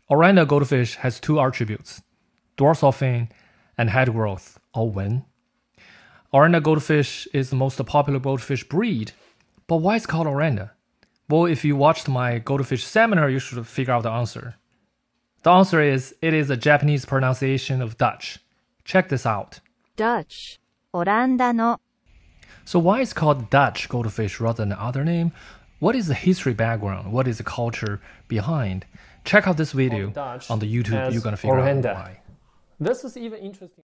Oranda goldfish has two attributes, dorsal fin and head growth, or wen. Oranda goldfish is the most popular goldfish breed, but why is it called Oranda? Well, if you watched my goldfish seminar, you should figure out the answer. The answer is, it is a Japanese pronunciation of Dutch. Check this out. Dutch. オランダの So why is it called Dutch goldfish rather than other name? What is the history background? What is the culture behind? Check out this video on the YouTube. You're going to figure out why. This is even interesting.